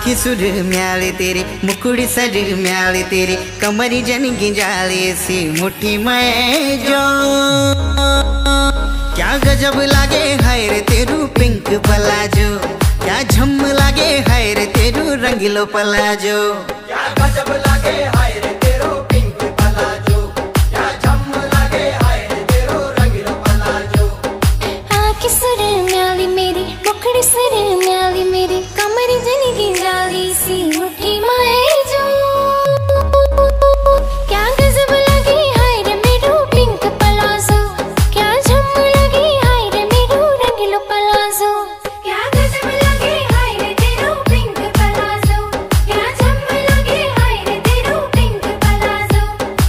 आखी सुर म्याले तेरे मुकुड़ी सर म्याले तेरे कमरी जन गिंजाले सी मुट्ठी में जो क्या गजब लागे हाय रे तेरू पिंक पलाजो क्या झम लागे हाय रे तेरू रंगीलो पलाजो क्या गजब लागे हाय रे तेरो पिंक पलाजो क्या झम लागे हाय रे तेरो रंगीलो पलाजो आखी सुर म्याली मेरी मुखड़ी सुर म्याली मेरी कमरी जनी गिंजाली सी मुट्ठी में जो क्या गजब लागे हाय रे मेरू पिंक पलाजो क्या झम लागे हाय रे मेरू रंगीलो पलाजो क्या गजब लागे हाय रे तेरो पिंक पलाजो क्या झम लागे हाय रे तेरो पिंक पलाजो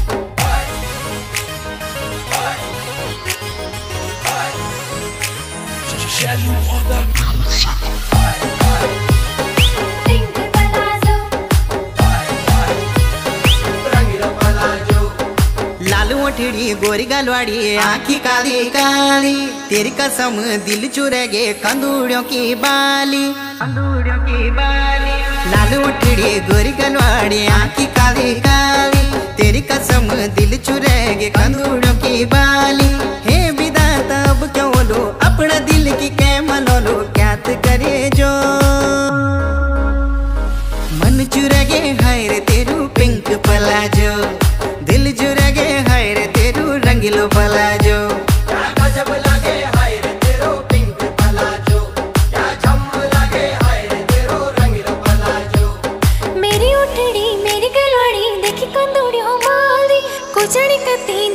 पिंक पलाजो रंगीलो पलाजो लाल ओठड़ी गोरी गलवाड़ी आँखी काली काली तेरी कसम दिल चुरेगे कंदूड़ियों की बाली लाल ओठड़ी गोरी गलवाड़ी आँखी काली काली तेरी कसम दिल चुरेगे कंदूड़ियों की बाली हे विधाता अब क्यों लो अपना दिल की कै मनो लो क्या करे जो मन चुरेगे हाय रे तेरू पिंक पलाजो दिल चुरेगे हाय रे तेरू रंगीलो पलाजो क्या गजब लागे हाय रे तेरो पिंक पलाजो क्या झम लागे हाय रे तेरो रंगीलो पलाजो मेरी उठड़ी मेरी गलवाड़ी देखी कंदूड़ियों माली कुचड़ी कती